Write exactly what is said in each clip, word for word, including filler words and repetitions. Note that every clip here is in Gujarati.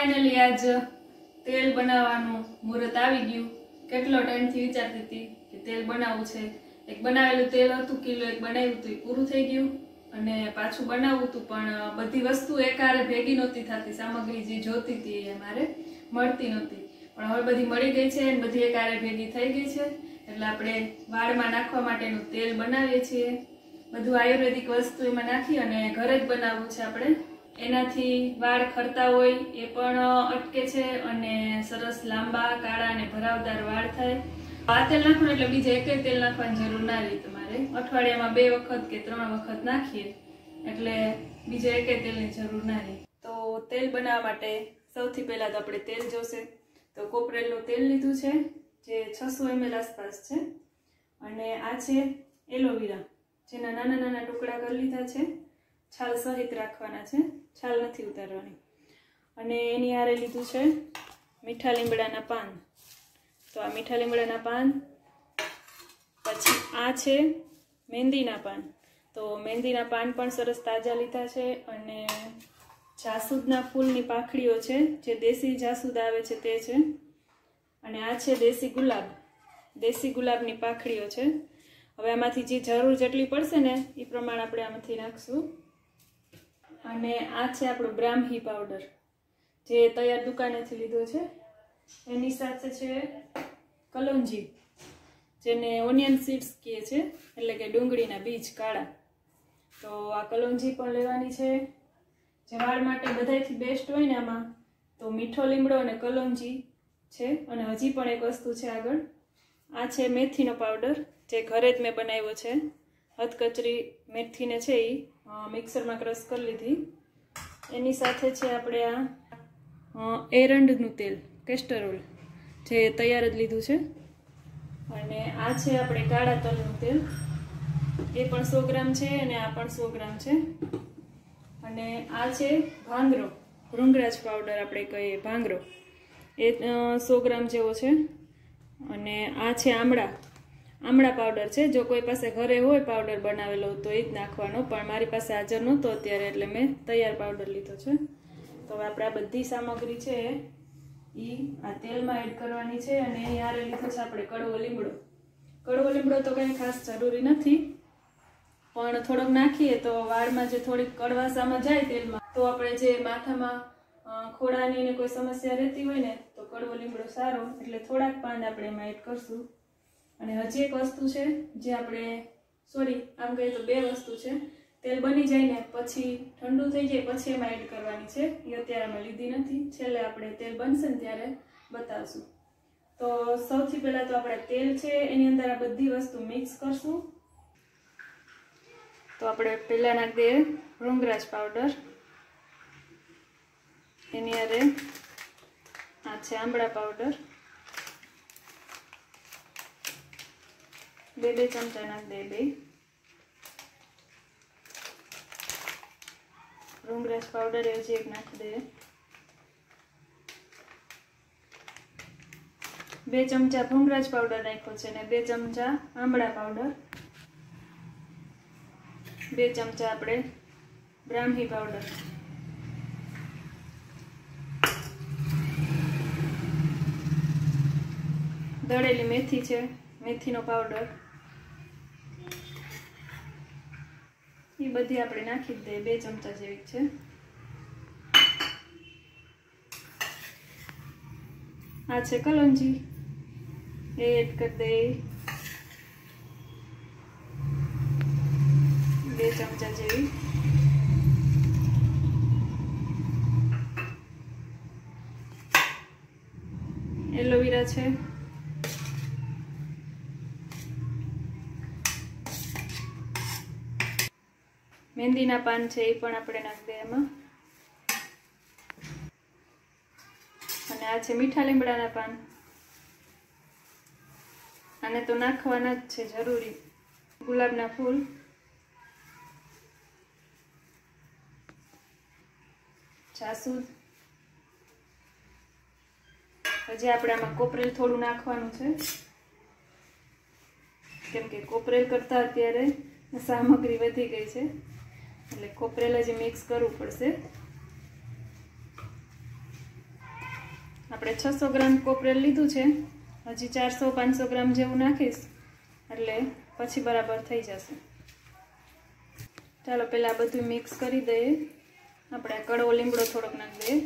ફાઇનલી આજ તેલ બનાવવાનું મુહૂર્ત આવી ગયું। કેટલો ટાઈમથી વિચારતી હતી કે તેલ બનાવવું છે। એક બનાવેલું તેલ હતું, કિલો એક બનાવ્યું હતું, એ પૂરું થઈ ગયું અને પાછું બનાવવું હતું, પણ બધી વસ્તુ એકારે ભેગી નહોતી થતી। સામગ્રી જે જોતી હતી એ મારે મળતી નહોતી, પણ હવે બધી મળી ગઈ છે અને બધી એકારે ભેગી થઈ ગઈ છે। એટલે આપણે વાળમાં નાખવા માટેનું તેલ બનાવીએ છીએ। બધું આયુર્વેદિક વસ્તુ એમાં નાખી અને ઘરે જ બનાવવું છે આપણે। એનાથી વાળ ખરતા હોય એ પણ અટકે છે અને સરસ લાંબા કાળા અને ભરાવદાર વાળ થાય। આ તેલ નાખવાનું એટલે બીજે એકેય તેલ નાખવાની જરૂર ના રહે તમારે। અઠવાડિયામાં બે વખત કે ત્રણ વખત નાખીએ એટલે બીજે એકેય તેલની જરૂર ના રહે। તો તેલ બનાવવા માટે સૌથી પહેલા તો આપણે તેલ જોશે। તો કોપરેલનું તેલ લીધું છે જે છસો એમએલ આસપાસ છે અને આ છે એલોવેરા, જેના નાના નાના ટુકડા કરી લીધા છે। છાલ સહિત રાખવાના છે, છાલ નથી ઉતારવાની। અને એની હારે લીધું છે મીઠા લીમડાના પાન। તો આ મીઠા લીમડાના પાન, પછી આ છે મહેંદીના પાન। તો મહેંદીના પાન પણ સરસ તાજા લીધા છે અને જાસૂદના ફૂલની પાંખડીઓ છે, જે દેશી જાસૂદ આવે છે તે છે। અને આ છે દેશી ગુલાબ, દેશી ગુલાબની પાંખડીઓ છે। હવે આમાંથી જે જરૂર જેટલી પડશે ને એ પ્રમાણે આપણે આમાંથી નાખશું। અને આ છે આપણો બ્રાહ્મી પાવડર, જે તૈયાર દુકાનેથી લીધો છે। એની સાથે છે કલોંજી, જેને ઓનિયન સીડ્સ કહે છે, એટલે કે ડુંગળીના બીજ કાળા। તો આ કલોંજી પણ લેવાની છે, જે વાળ માટે બધાયથી બેસ્ટ હોય ને આમાં તો મીઠો લીમડો અને કલોંજી છે। અને હજી પણ એક વસ્તુ છે આગળ, આ છે મેથીનો પાવડર, જે ઘરે જ મેં બનાવ્યો છે। હથકચરી મેથીને છે એ મિક્સરમાં ક્રશ કરી લીધી। એની સાથે છે આપણે આ એરંડનું તેલ, કેસ્ટર ઓઇલ, જે તૈયાર જ લીધું છે। અને આ છે આપણે કાળા તલનું તેલ, એ પણ સો ગ્રામ છે અને આ પણ સો ગ્રામ છે। અને આ છે ભાંગરો, ભૃંગરાજ પાવડર આપણે કહીએ ભાંગરો, એ સો ગ્રામ જેવો છે। અને આ છે આમળા, આમળા પાવડર છે। જો કોઈ પાસે ઘરે હોય પાવડર બનાવેલો તો એ જ નાખવાનો, પણ મારી પાસે હાજર નહોતો અત્યારે એટલે મેં તૈયાર પાવડર લીધો છે। તો હવે આપણે આ બધી સામગ્રી છે એ આ તેલમાં એડ કરવાની છે। અને અહીં હારે લીધો છે આપણે કડવો લીમડો। કડવો લીમડો તો કંઈ ખાસ જરૂરી નથી, પણ થોડોક નાખીએ તો વાળમાં જે થોડીક કડવાશામાં જાય તેલમાં, તો આપણે જે માથામાં ખોડાની ને કોઈ સમસ્યા રહેતી હોય ને તો કડવો લીમડો સારો, એટલે થોડાક પાન આપણે એમાં એડ કરશું। અને હજી એક વસ્તુ છે જે આપણે, સોરી આમ કહીએ તો બે વસ્તુ છે, તેલ બની જાય ને પછી ઠંડુ થઈ જાય પછી એમાં એડ કરવાની છે, એ અત્યારે અમે લીધી નથી, છેલ્લે આપણે તેલ બનશે ને ત્યારે બતાવશું। તો સૌથી પહેલા તો આપણે તેલ છે એની અંદર આ બધી વસ્તુ મિક્સ કરશું। તો આપણે પહેલા નાખી દઈએ ભૃંગરાજ પાવડર, એની હારે આ છે આંબળા પાવડર, બે બે ચમચા નાખી દઈએ બે। ભૃંગરાજ પાવડર એ હજી એક નાખી દઈએ, બે ચમચા ભૃંગરાજ પાવડર નાખ્યો છે ને બે ચમચા આંબળા પાવડર, બે ચમચા આપણે બ્રાહ્મી પાવડર, દળેલી મેથી છે, મેથીનો પાવડર, એ બધી આપણે નાખી જ દઈએ, બે ચમચા જેવી છે। આ છે કલોંજી, એ એડ કરી દઈએ બે ચમચા જેવી। એલોવેરા છે, મહેંદીના પાન છે એ પણ આપણે નાખી દઈએ એમાં। અને આ છે મીઠા લીમડાના પાન, આને તો નાખવાના જ છે જરૂરી। ગુલાબના ફૂલ, જાસૂદ, હજી આપણે આમાં કોપરેલ થોડું નાખવાનું છે, કેમ કે કોપરેલ કરતા અત્યારે સામગ્રી વધી ગઈ છે, એટલે કોપરેલ હજી મિક્સ કરવું પડશે। આપણે છસો ગ્રામ કોપરેલ લીધું છે, હજી ચારસો પાંચસો ગ્રામ જેવું નાખીશ એટલે પછી બરાબર થઈ જશે. ચાલો પહેલાં બધું મિક્સ કરી દઈએ. આપણે કડવો લીમડો થોડોક નાખી દઈએ.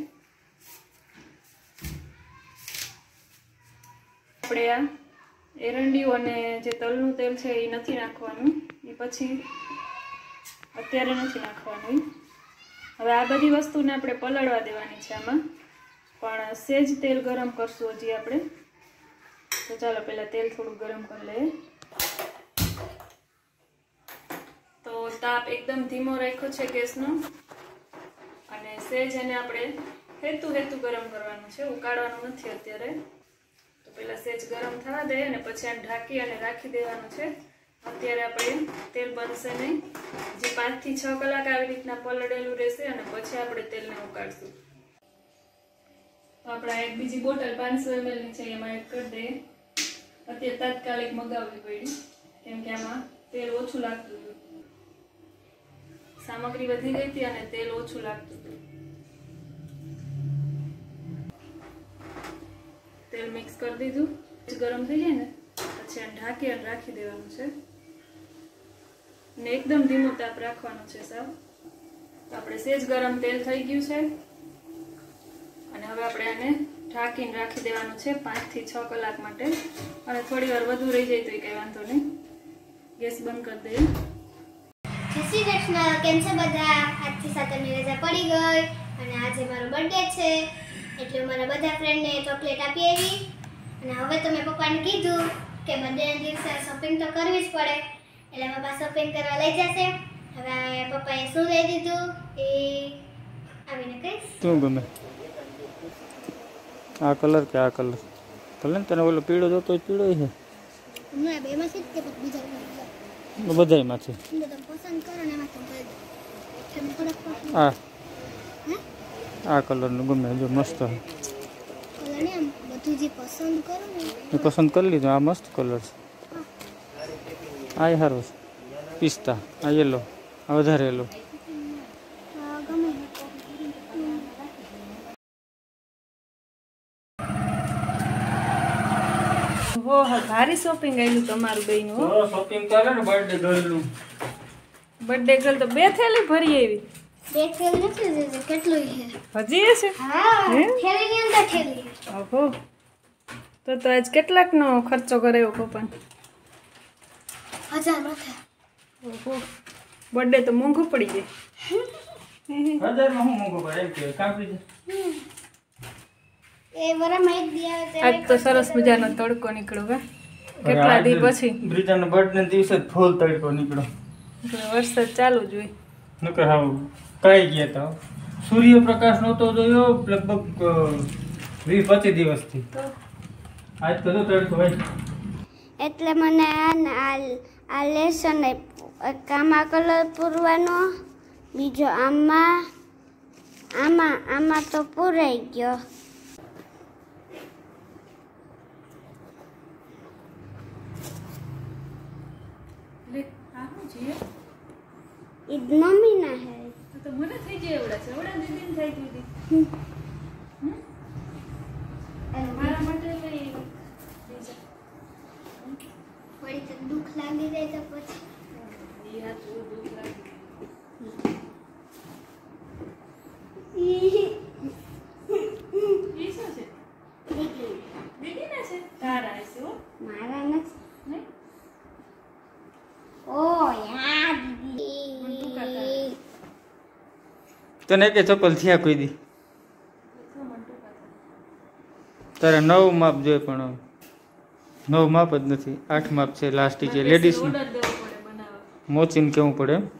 આપણે આ એરંડિયું અને જે તલનું તેલ છે એ નથી નાખવાનું, એ પછી અત્યારે નથી નાખવાનું. હવે આ બધી વસ્તુને આપણે પલાળવા દેવાની છે આમાં, પણ સેજ તેલ ગરમ કરશું હજી આપણે. તો ચાલો પહેલાં તેલ થોડું ગરમ કરી લઈએ. તો તાપ એકદમ ધીમો રાખ્યો છે ગેસનો, અને સેજ એને આપણે હેતું હેતું ગરમ કરવાનું છે, ઉકાળવાનું નથી અત્યારે. તો પહેલાં સેજ ગરમ થવા દઈએ અને પછી આને ઢાંકી અને રાખી દેવાનું છે. અત્યારે આપણે તેલ બનશે નહીં, જે પાંચથી છ કલાક આવી રીતના પલળેલું રહેશે અને પછી આપણે તેલને ઉકાળશું. તો આપણે એક બીજી બોટલ પાંચસો એમએલની છે એમાં એડ કરી દઈએ. અત્યારે તાત્કાલિક મગાવવી પડી કેમ કે આમાં તેલ ઓછું લાગતું હતું, સામગ્રી વધી ગઈ હતી અને તેલ ઓછું લાગતું હતું. તેલ મિક્સ કરી દીધું. ગરમ થઈ જાય ને પછી આને ઢાંકી અને રાખી દેવાનું છે, ને એકદમ ધીમો તાપ રાખવાનો છે સાવ. તો આપણે સેજ ગરમ તેલ થઈ ગયું છે અને હવે આપણે આને ઢાંકીને રાખી દેવાનું છે પાંચ થી છ કલાક માટે. અને થોડી વાર વધુ રહી જાય તો કઈ વાંધો નહીં. ગેસ બંધ કરી દઈએ. જય શ્રી કૃષ્ણ. કેમ છે બધા? આજથી સાતમની રજા પડી ગઈ અને આજે મારો બર્થડે છે એટલે મારા બધા ફ્રેન્ડને ચોકલેટ આપી આવી. અને હવે તો મેં પપ્પાને કીધું કે બર્થડેના દિવસે શોપિંગ તો કરવી જ પડે, એટલે પપ્પા શોપિંગ કરવા લઈ જશે. હવે પપ્પાએ શું લઈ દીધું એ આવીને કહીશ. શું ગમે? આ કલર કે આ કલર? ભલે ને તને ઓલો પીળો જોતો હોય પીળો છે. હમણાં બેમાંથી જ કે બીજા બધાયમાંથી તમે પસંદ કરો ને એમાંથી તમે થોડોક આ આ કલરનું ગમે, જો મસ્ત કલર ને આમ બધું જે પસંદ કરો ને એ પસંદ કરી લીધું. આ મસ્ત કલર છે, આ સારો છે. પિસ્તા, આ યેલો, આ વધારે યેલો. ગમે હો હા, ભારી શોપિંગ આવ્યું તમારું બેયનું. તો શોપિંગ કરે ને બર્થડે ગર્લનું. બર્થડે ગર્લ તો બે થેલી ભરી આવી. બે થેલી નથી દીધી, કેટલું છે? હજી છે? હા, થેલીની અંદર થેલી. ઓહો, તો તો આજ કેટલાકનો ખર્ચો કર્યો પપ્પાને? હજાર માથે. ઓહો, બર્થડે તો મોંઘું પડી જાય. હજારમાં હું મોંઘો પડે એમ કે કાપી દે. એ વરામાં એક દી આવે આજ તો સરસ મજાનો તડકો નીકળ્યો હે. કેટલા દી પછી બ્રિટાના બર્થડે દિવસે જ ફૂલ તડકો નીકળ્યો. વરસાદ ચાલુ જ હોય. નકર હાવ કાઈ ગયા તા. સૂર્યપ્રકાશ નહોતો જોયો લગભગ વીસ પચીસ દિવસથી. આજ તો તડકો હોય. એટલે મને આ આ લેસન આમાં કલર પૂરવાનો, બીજો આમાં આમાં આમાં તો પૂરાઈ ગયો. લે આ શું છે? ઈદ મમ્મી ના હે તો મને થઈ જાય એવડા છે, એવડા દીદીને થઈ દીધી. મારા માટે કઈ વળી તો દુઃખ લાગી જાય તો પછી એ આ જો દુઃખ લાગે. ઈ શું છે? દીકરી દીદીના છે? તારા હશે હો. મારા નથી. નહીં? ઓ યાર દીદી તને કે ચપ્પલ થયા કોઈ દી? તારે નવ માપ જોઈએ પણ નવ માપ જ નથી, આઠ માપ છે લાસ્ટ છે લેડીઝ. ઓર્ડર દેવો પડે બનાવવા. મોચીને કેવું પડે એમ.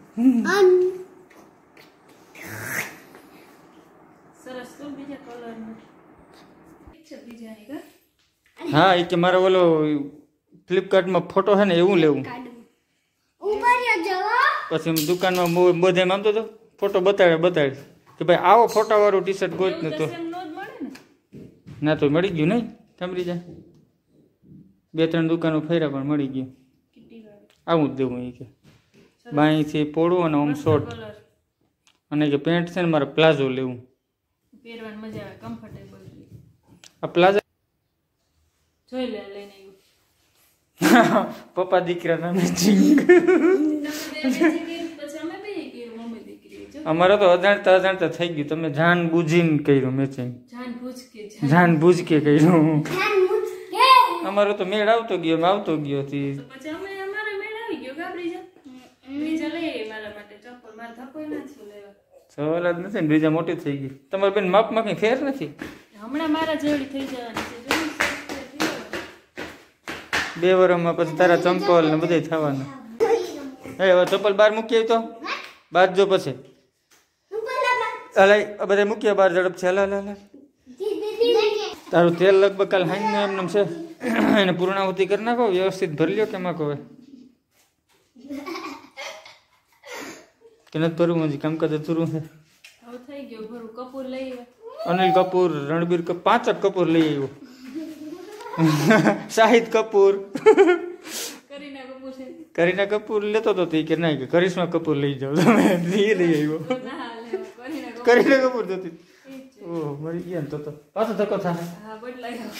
સરસ તો બીજા કલરનું છે બીજાની કા. હા એ કે મારે ઓલો ફ્લિપકાર્ટમાં ફોટો છે ને એવું લેવું. ઉંમરિયો જવો પછી એમ દુકાનમાં બધે આમ તો ફોટો બતાડે બતાડે કે ભાઈ આવો ફોટા વાળું ટી શર્ટ ગોત ને તો સેમ નો જ મળે ને. ના તો મળી ગયું નહીં સાંભળી જાય. બે ત્રણ દુકાનો ફર્યા પણ મળી ગયું. કિટી વાળું આવું જ દેવું એ કે બાંયથી પોળું અને આમ શોર્ટ. કલર અને કે પેન્ટ છે ને મારે પ્લાઝો લેવું. પહેરવાની મજા આવે, કમ્ફર્ટેબલ. આ પ્લાઝા જોઈ લે લઈને આવ્યું પપ્પા દીકરાના મેચિંગ અમારે તો અજાણતા અજાણતા થઈ ગયું તમે જાન બુજીને કર્યું મેચિંગ જાન બૂઝ કે જાન બુજ કે કર્યું અમારો તો મેળ આવતો ગયો મેં આવતો ગયો હતી પછી અમે અમારે મેળ આવી ગયો ગાબડી જા બીજા લઈ આવી મારા માટે ચપ્પલ મારા ધક્કો નથી લેવા સવાલ જ નથી ને બીજા મોટી થઈ ગઈ તમારી બેન માપમાં કઈ ફેર નથી હમણાં મારા જેવડી થઈ જવાની છે જોયું બે વર્ષમાં પછી તારા ચંપલ ને બધે થવાનું હે હવે ચપ્પલ બહાર મૂકી આવી તો બહાર જો પછી હલાય બધા મૂક્યા બહાર ઝડપ છે હલા હલા તારું તેલ લગભગ કાલ હાઈ એમને છે એને પૂર્ણાહુતિ કરી નાખો વ્યવસ્થિત ભરી લ્યો કેમાં કહે કે નથી ભરવું હજી કામકાજ અધૂરું છે હવે થઈ ગયું ભરું કપૂર લઈ આવ્યા અનિલ કપૂર રણબીર કપૂર પાંચ જ કપૂર લઈ આવ્યો શાહિદ કપૂર કરીના કપૂર છે કરીના કપૂર લેતો તો તે કે નહીં કે કરિશ્મા કપૂર લઈ જાઓ તમે એ લઈ આવ્યો ના લેવા કરીના કપૂર કરીના કપૂર જતી ઓહ મરી ગયા ને તો તો પાછો ધક્કો થાય હા બદલાઈ ગયો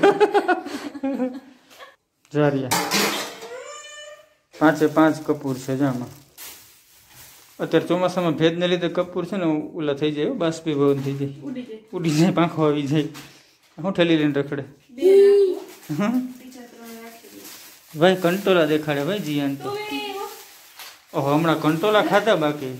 જારિયા પાંચે પાંચ કપૂર છે જામાં અત્યારે ચોમાસામાં ભેજને લીધે કપૂર છે ને ઓલા થઈ જાય બાષ્પીભવન થઈ જાય ઉડી જાય ઉડી જાય પાંખો આવી જાય હું ઠેલી લઈને રખડે બે નાખો બીજા ત્રણ રાખી દે ભાઈ કંટોલા દેખાડે ભાઈ જીયાન તો તો એ ઓહો હમણાં કંટોલા ખાધા બાકી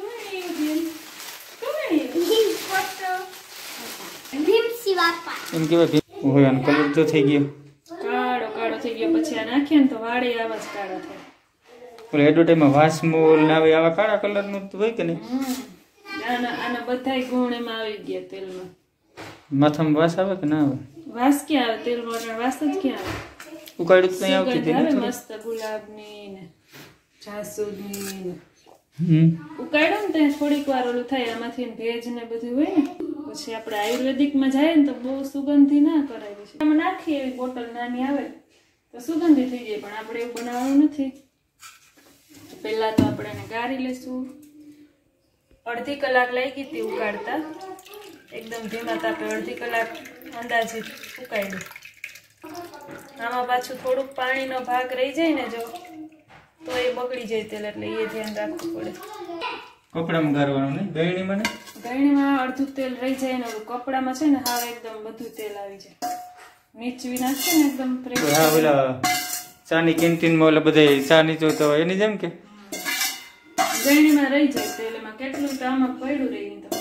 એમ કેવાય ઓહો આનો કલર તો થઈ ગયો કાળો કાળો થઈ ગયો પછી આ નાખીએ ને તો વાળે આવા જ કાળા થાય ઓલા એડવર્ટાઈઝમાં વાસમોલ ને આવે આવા કાળા કલરનું તો હોય કે નહીં આના આના બધાય ગુણ એમાં આવી ગયા તેલમાં માથામાં વાસ આવે કે ના આવે વાસ ક્યાં આવે તેલમાં વાસ જ ક્યાં આવે ઉકાળ્યું તો નહીં આવતી સુગંધ આવે તેની મસ્ત ગુલાબની ને જાસૂદની ને હમ ઉકાળ્યો ને ત્યાં થોડીક વાર ઓલું થાય આમાંથી ભેજ ને બધું હોય ને પછી આપણે આયુર્વેદિકમાં જાય ને તો બહુ સુગંધી ના કરાય પછી આમાં નાખીએ એવી બોટલ નાની આવે તો સુગંધી થઈ જાય પણ આપણે એવું બનાવવાનું નથી પહેલા તો આપણે એને ગાળી લેશું અડધી કલાક લાગી હતી ઉકાળતા એકદમ ધીમા તાપે અડધી કલાક અંદાજિત ઉકાળ્યું આમાં પાછું થોડુંક પાણીનો ભાગ રહી જાય ને જો તો એ બગડી જાય તેલ એટલે એ ધ્યાન રાખવું પડે કપડામાં ગારવાનું નહીં ગળણી મને ગળણીમાં અડધું તેલ રહી જાય ને ઓલું કપડામાં છે ને હાવ એકદમ બધું તેલ આવી જાય નીચવી નાખશે ને એકદમ fresh. હા ઓલા ચાની કેન્ટીનમાં ઓલા બધા ચા નીચોતા હોય એની જેમ કે ગળણીમાં રહી જાય તેલ એમાં કેટલું તો આમાં પડ્યું રહી તો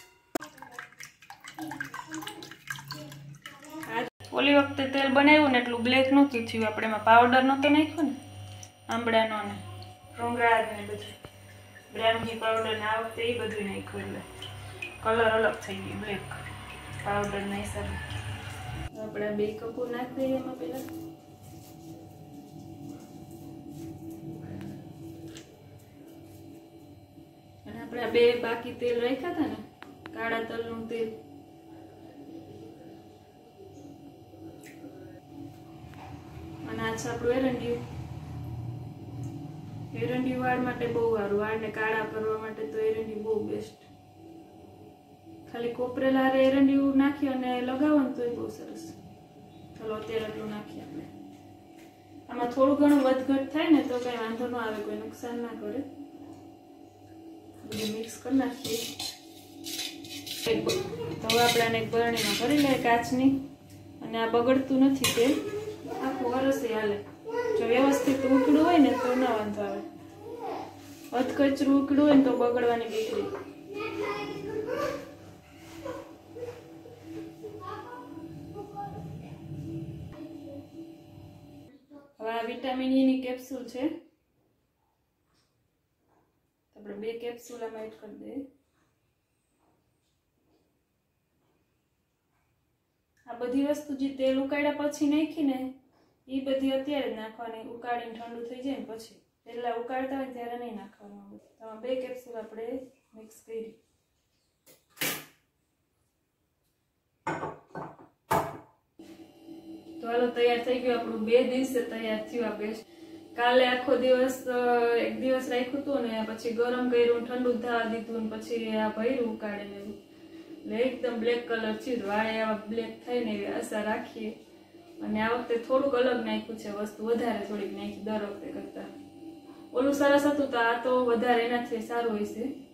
ઓલી વખતે તેલ બનાવ્યું ને એટલું બ્લેક નહોતું થયું આપણે એમાં પાવડર નહોતો નાખ્યો ને આંબળાનો ને રોંગરાજ ને બધું બ્રાઉન ઘી પાવડર ને આ વખતે એ બધું નાખ્યું એટલે કલર અલગ થઈ ગયું બ્લેક પાવડર ના હિસાબે આપણે બે કપૂર નાખી દઈએ એમાં પેલા અને આપણે બે બાકી તેલ રાખ્યા હતા ને કાળા તલનું તેલ અને આ છે આપણું એરંડિયું એરંડિયું વાળ માટે બહુ સારું વાળને કાળા કરવા માટે તો એરંડિયું બહુ બેસ્ટ ખાલી કોપરેલા હારે એરંડિયું નાખી અને લગાવો ને તો એ બહુ સરસ ચાલો અત્યારે એટલું નાખીએ આપણે આમાં થોડું ઘણું વધઘટ થાય ને તો કઈ વાંધો ન આવે કોઈ નુકસાન ના કરે બધું મિક્સ કરી નાખીએ તો હવે આપણે આને એક બરણીમાં ભરી લઈએ કાચની અને આ બગડતું નથી તે આખું વરસે હાલે જો વ્યવસ્થિત ઉકળું હોય ને તો ના વાંધો આવે અધકચરું ઉકળું હોય ને તો બગડવાની બીક રહી હવે આ વિટામિન ઈ ની કેપ્સ્યુલ છે આપણે બે કેપ્સ્યુલ આમાં એડ કરી દઈએ આ બધી વસ્તુ જે તેલ ઉકાળ્યા પછી નાખી ને એ બધી અત્યારે જ નાખવાની ઉકાળીને ઠંડુ થઈ જાય ને પછી પહેલા ઉકાળતા હોય ત્યારે નહીં નાખવાનું તો બે કેપ્સ્યુલ આપણે મિક્સ કરી તો હાલો તૈયાર થઈ ગયું આપણું બે દિવસે તૈયાર થયું આ પેસ્ટ કાલે આખો દિવસ એક દિવસ રાખ્યું હતું ને પછી ગરમ કર્યું ઠંડુ થવા દીધું ને પછી આ ભર્યું ઉકાળીને એટલે એકદમ બ્લેક કલર છે, વાળે આવા બ્લેક થાય ને એવી આશા રાખીએ. અને આ વખતે થોડુંક અલગ નાખ્યું છે વસ્તુ, વધારે થોડીક નાખી દર વખતે કરતા. ઓલું સરસ હતું તો આ તો વધારે એનાથી સારું હોય છે.